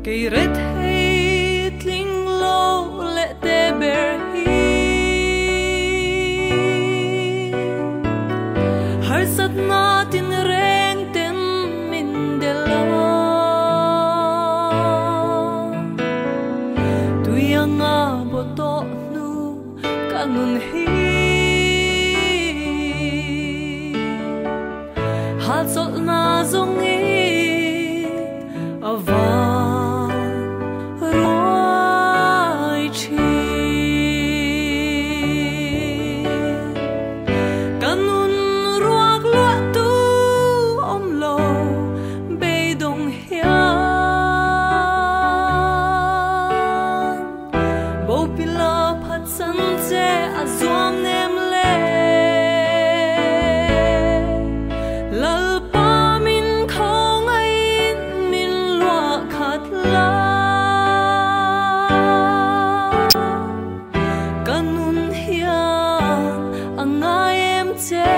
cây rết hết linh lô lệ tê bề hi har sat natin reng ten min de la tuyanga boto nu ka nun hi hat sol na zong i avan roi chi kanun ruak lo tu om lo be dong hian bo pila phat san che a zuam nem le lal pa min khong ai min lua khat la kanun hian angai em che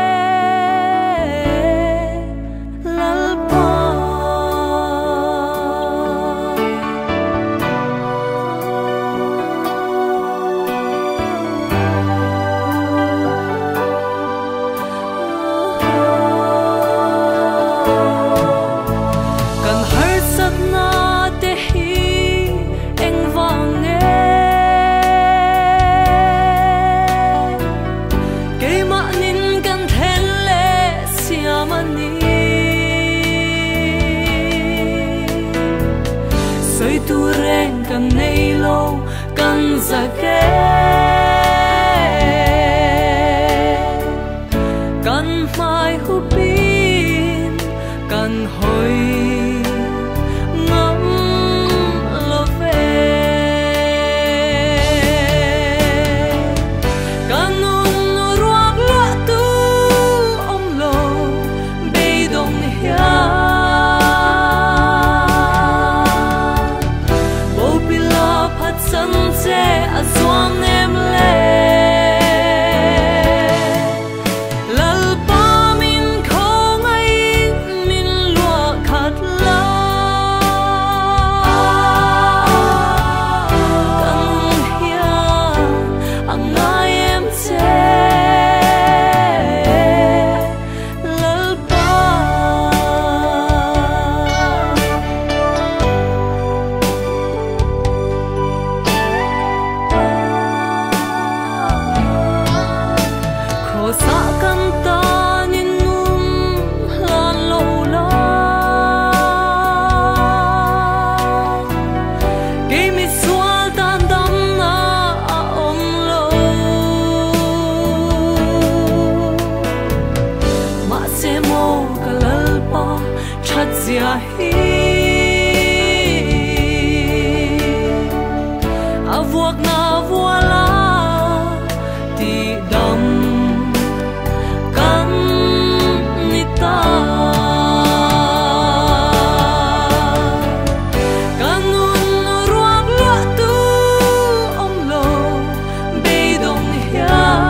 lal pa kan har sat na te hi eng wang e ke ma nin kan then le siam ani soi tu reng kan nei lo kan za ke kan mai hu pin kan hoi ngam lo ve kanun ruak lo tu om lo be dong hian bo pila phat san che a zuam nem le lal pa min khong ai min lua khat la kanun hian angai em che lal pa kho sa kan ta nin num lan lo la ke mi sual tan dam na a om lo ma se mo ka lal pa chat zia hi avuak na voila ti dam kan ni ta kanun ruak lo tu om lo be dong hian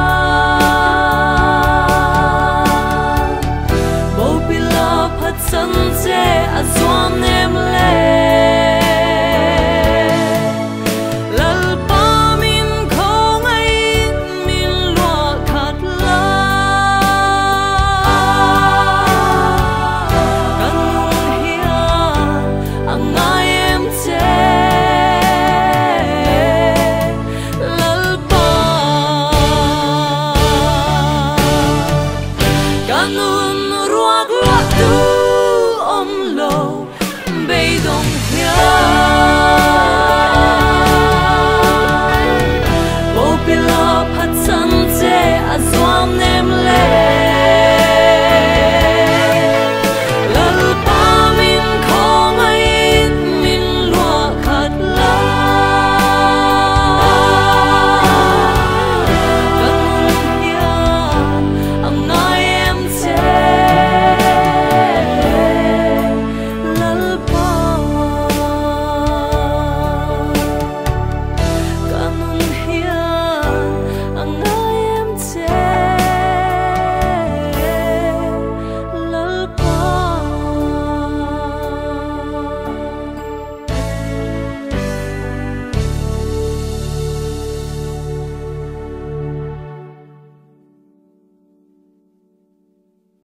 bo pila phat san che a zuam nem le lal pa min khong ai min lua khat la kanun hian angai em che lal pa kanun ruak lo tu om lo be dong hian